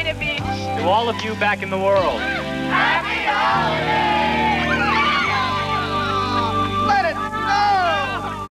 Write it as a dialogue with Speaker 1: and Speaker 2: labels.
Speaker 1: Beach.
Speaker 2: To all of you back in the world.
Speaker 1: Happy holidays!